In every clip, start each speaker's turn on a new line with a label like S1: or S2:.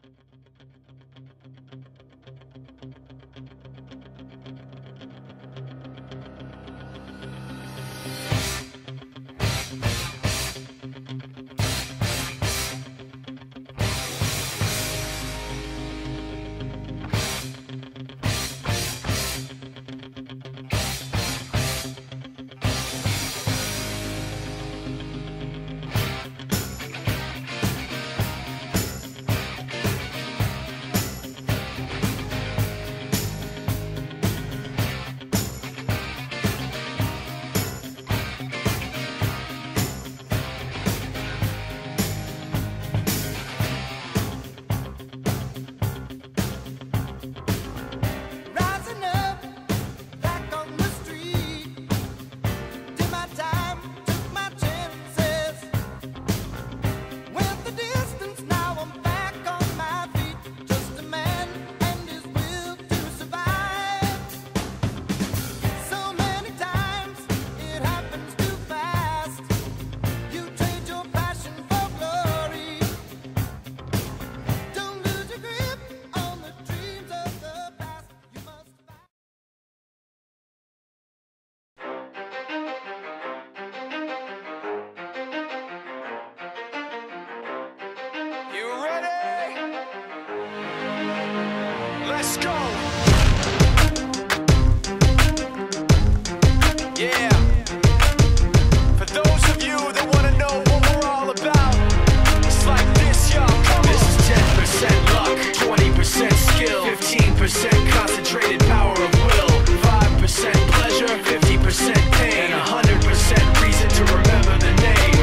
S1: Let's go! Yeah. For those of you that want to know what we're all about, it's like this, y'all. This is 10% luck, 20% skill, 15% concentrated power of will, 5% pleasure, 50% pain, and 100% reason to remember the name.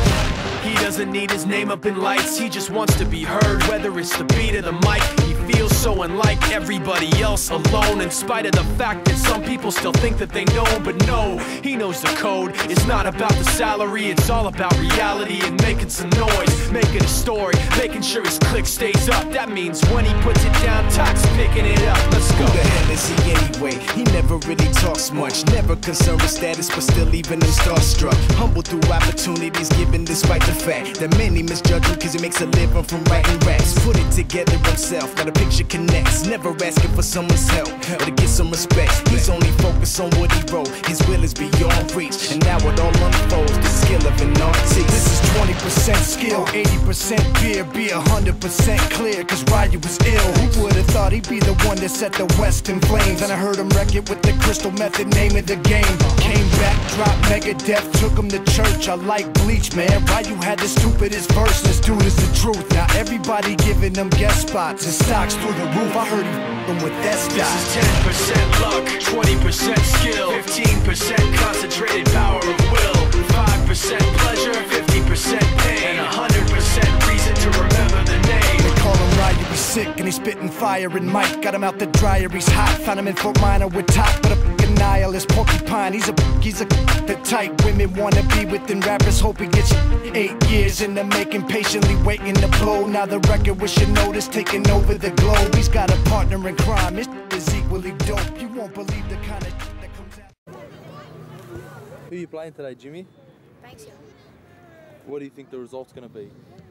S1: He doesn't need his name up in lights, he just wants to be heard, whether it's the beat or the mic. He feels so unlike everybody else, alone, in spite of the fact that some people still think that they know. But no, he knows the code. It's not about the salary, it's all about reality and making some noise, making a story, making sure his click stays up. That means when he puts it down, Tox picking it up. Let's go.
S2: Who the hell is he anyway? He never really talks much, never concerned with status, but still leaving him starstruck. Humble through opportunities given despite the fact that many misjudge him cause he makes a living from writing raps. Put it together himself, got a picture connects, never asking for someone's help or to get some respect. He's only focused on what he wrote, his will is beyond reach, and now it all unfolds, the skill of an artist. This is 20% skill, 80% fear, be 100% clear, cause Ryu was ill. Who would've thought he'd be the one that set the West in flames? And I heard him wreck it with the crystal method, name of the game. Came back, dropped Megadeth, took him to church. I like Bleach, man. Ryu had the stupidest verse, this dude is the truth. Now everybody giving them guest spots and stocks through the roof. I heard he f***ing with that stock.
S1: This is 10% luck, 20% skill, 15% concentrated power of will, 5% pleasure, 50% pain, and 100% reason to remember the name.
S2: They call him Ryu, he's sick and he's spitting fire and Mike got him out the dryer, he's hot. Found him in Fort Minor with top, but a f***ing nihilist porcupine. He's the type women wanna be with, and rappers hope he gets 8 years in the making, patiently waiting to blow. Now the record with your notice taking over the globe. He's got a partner in crime, his is equally dope. You won't believe the kind of that comes out.
S3: Who are you playing today, Jimmy?
S4: Thanks, yeah.
S3: What do you think the result's going to be?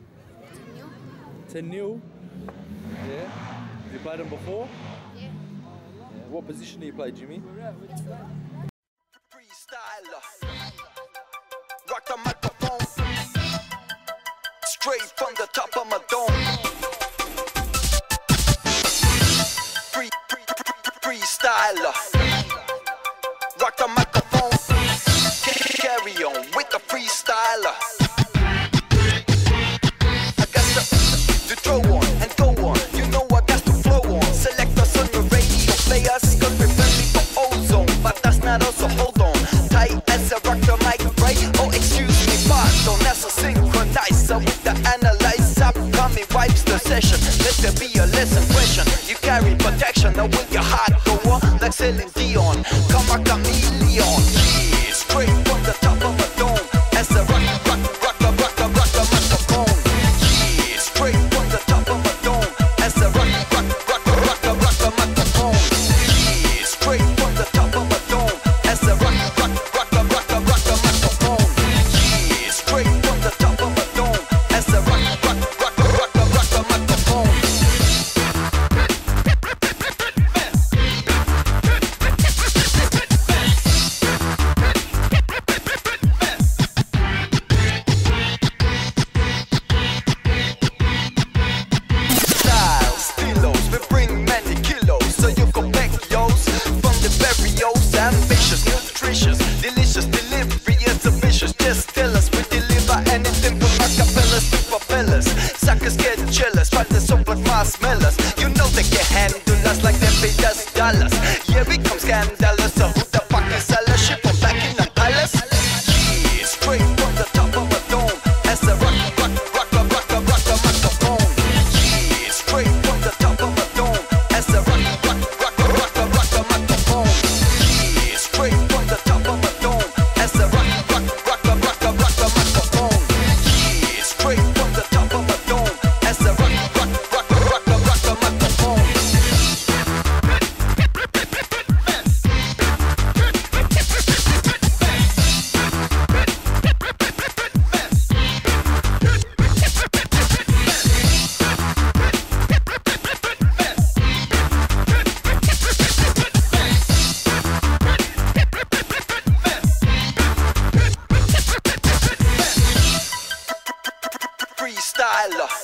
S4: 10-0.
S3: 10-0? Yeah? Have you played them before?
S4: Yeah.
S3: What position do you play, Jimmy?
S5: Freestyler, rock the microphone, straight from the top of my dome. Freestyler, rock the microphone, carry on with the freestyler. I got to throw on and go on, you know I got to flow on. Select us on your radio players, cause we're friendly for ozone, but that's not also hold on. Tight as a rock the mic, right? Oh, excuse me, pardon, that's a synchronizer with the analyzer. Upcoming wipes the session, let there be a lesson question. You carry protection, now will your heart go on like Celine Dion? Come a chameleon, yeah, straight from the top of a dome. As a rock the microphone, yeah, straight from the top of a dome. As a rock the microphone, yeah, straight from the top of a dome. As a rock the microphone, yeah, straight from the top of a dome. As a rock the microphone. suckers get jealous, find us up like marshmallows. You know they can handle us like them pay us dollars. Yeah, we come scandalous, so who the fuck is selling shit from back in the palace? Yeah, straight from the top of a dome, as a rock a microphone. Yeah, straight from the top of a dome, as a rock a microphone. Yeah, straight from the top of a dome, as a rock a microphone. Yeah, straight from the top of a dome, as a rock a microphone. Freestyler.